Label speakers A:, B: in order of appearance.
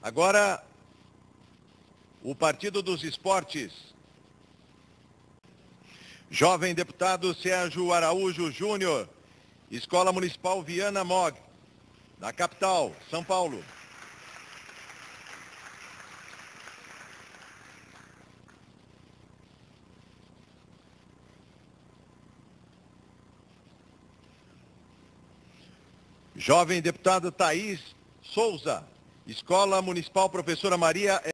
A: Agora, o Partido dos Esportes. Jovem deputado Sérgio Araújo Júnior, Escola Municipal Viana Mog, da capital, São Paulo. Jovem deputado Thaís Souza, Escola Municipal Professora Maria